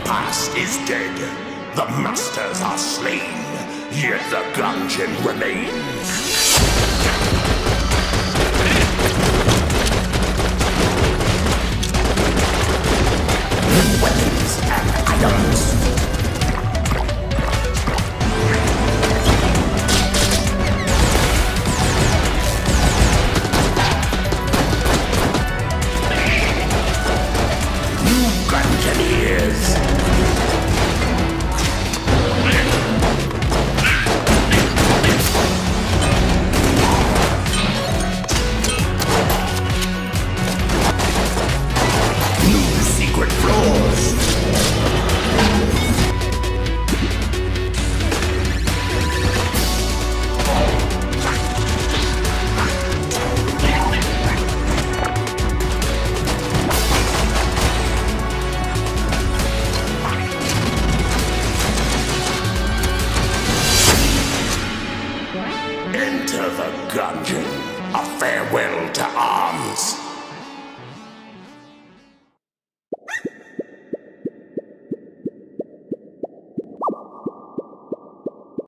past is dead. The masters are slain, yet the gungeon remains. New weapons and items. Enter the gungeon. A farewell to arms.